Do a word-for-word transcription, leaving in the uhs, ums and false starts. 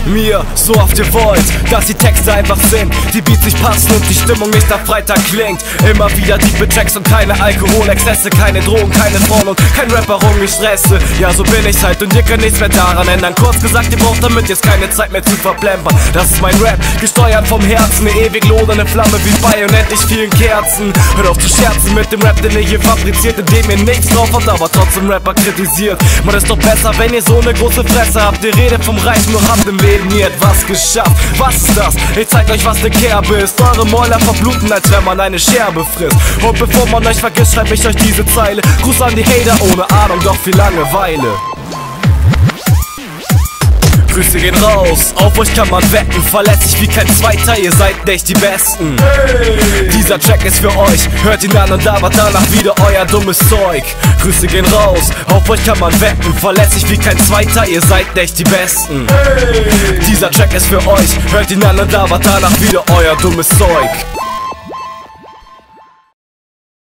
mir so oft ihr wollt, dass die Texte einfach sind, die Beats nicht passen und die Stimmung nicht nach Freitag klingt. Immer wieder tiefe Tracks und keine Alkoholexzesse, keine Drogen, keine Frauen und kein Rapper rumgestresse. Ja, so bin ich halt und ihr könnt nichts mehr daran ändern. Kurz gesagt, ihr braucht damit jetzt keine Zeit mehr zu verplempern. Das ist mein Rap, gesteuert vom Herzen, eine ewig lodernde Flamme wie bei unendlich vielen Kerzen. Hört auf zu scherzen mit dem Rap, den ihr hier fabriziert, indem ihr nichts drauf habt, aber trotzdem Rapper kritisiert. Man ist doch besser, wenn ihr so eine große Fresse habt. Ihr redet vom Reichen und habt im Leben nie etwas geschafft. Was ist das? Ich zeig euch, was ne Kerbe ist. Eure Mäuler verbluten, als wenn man eine Scherbe frisst. Und bevor man euch vergisst, schreib ich euch diese Zeile. Gruß an die Hater, ohne Ahnung, doch viel Langeweile. Grüße gehen raus, auf euch kann man wetten. Verletzlich wie kein Zweiter, ihr seid nicht die Besten. Hey. Dieser Track ist für euch, hört ihn an und labert danach wieder euer dummes Zeug. Grüße gehen raus, auf euch kann man wetten. Verletzlich wie kein Zweiter, ihr seid nicht die Besten. Hey. Dieser Track ist für euch, hört ihn an und labert danach wieder euer dummes Zeug.